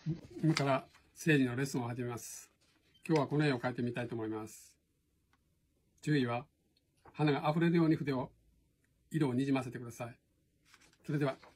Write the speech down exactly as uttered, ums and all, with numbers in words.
今から生理のレッスンを始めます。今日はこの絵を描いてみたいと思います。注意は、花が溢れるように筆を、色をにじませてください。それでは。